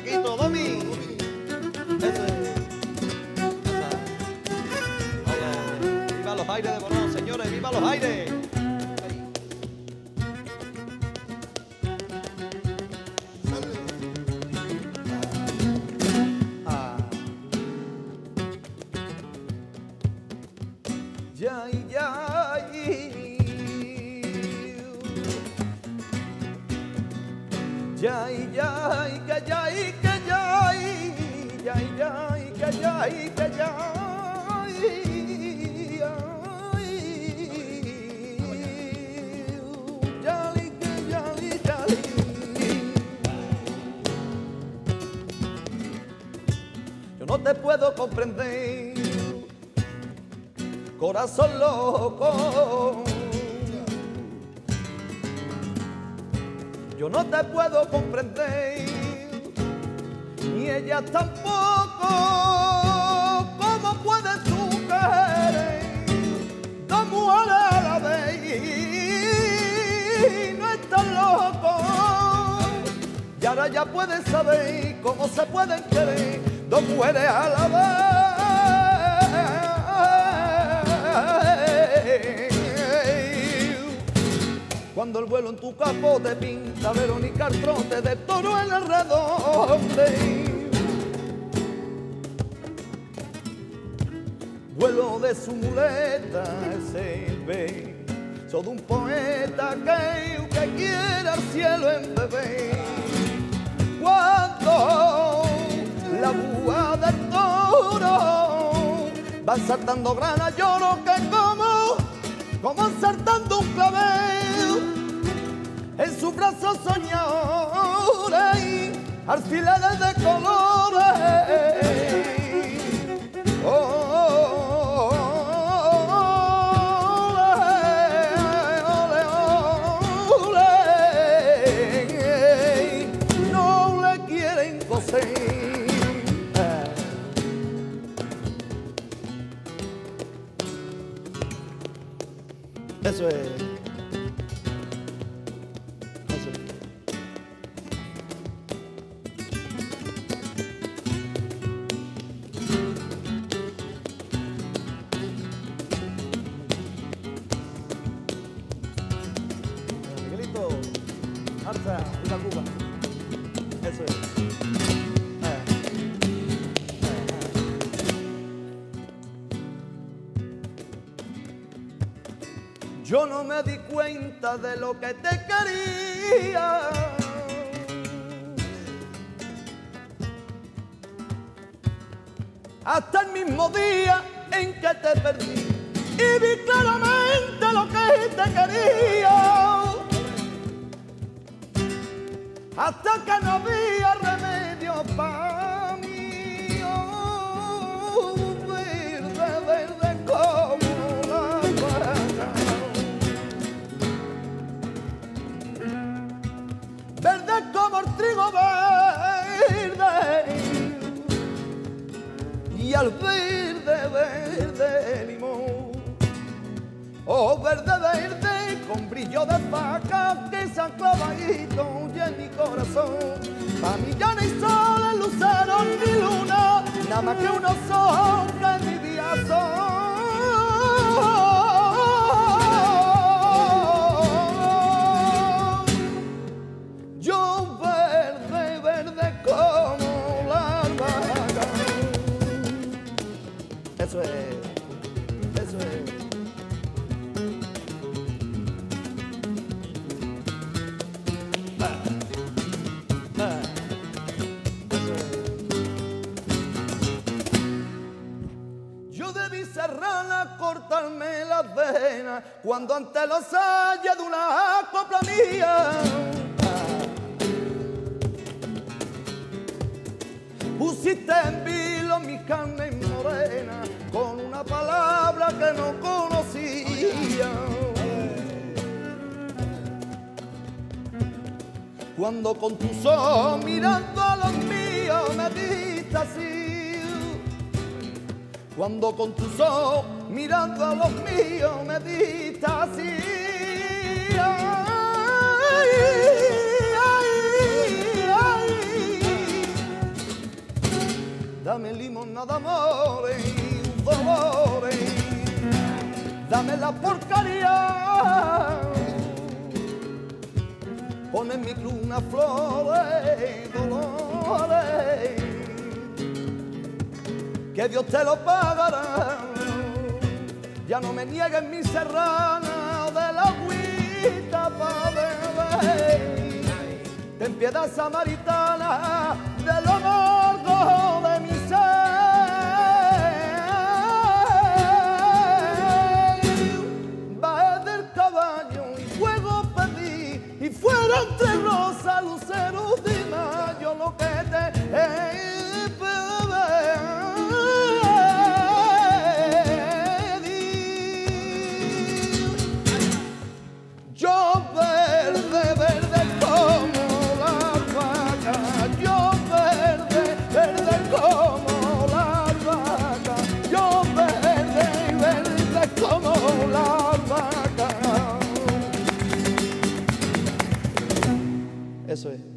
Paquito, Domi. Eso es. Viva los aires de Morón, señores, viva los aires. Yo no te puedo comprender, corazón loco. Yo no te puedo comprender, ni ella tampoco. ¿Cómo puedes tú querer dos mujeres a la vez? No estás loco. Y ahora ya puedes saber cómo se pueden querer dos mujeres a la vez. Cuando el vuelo en tu capote pinta Verónica el trote de toro en el redonde. Vuelo de su muleta se ve, soy un poeta que quiere al cielo en bebé. Cuando la búa del toro va saltando grana, lloro que como saltando un clavel. En su brazo soñores, alfileres de colores. No le quieren coser. Eso es. Marcha, viva Cuba. Eso es. Yo no me di cuenta de lo que te quería. Hasta el mismo día en que te perdí y vi claramente lo que te quería. Hasta que no había remedio para mí, oh, verde, verde como la vaca, verde como el trigo verde, y al verde, verde limón, oh, verde, verde con brillo de vaca que se han clavadito y en mi corazón. Pa' mí ya no hay sol, ni lucero ni luna, nada más que unos ojos que en mi día son. Yo verde, verde como la vaca. Eso es, eso es. Cerrarla, cortarme las venas cuando ante los haya de una copla mía. Pusiste en vilo mi carne morena con una palabra que no conocía. Cuando con tus ojos mirando a los míos me diste así. Cuando con tus ojos mirando a los míos me diste así. Ay, ay, ay, dame limonada, amores, dolores, dame la porcaria, pon en mi cruna flores, dolores, que Dios te lo pagará. Ya no me nieguen mi serrana de la agüita pa' beber. Ten piedad samaritana de lo amargo de mi ser. Bajé del caballo y fuego pedí, y fuera entre rosas, luceros de mayo lo que te yo verde, verde como la vaca, yo verde, verde como la vaca, yo verde, verde como la vaca. Eso es.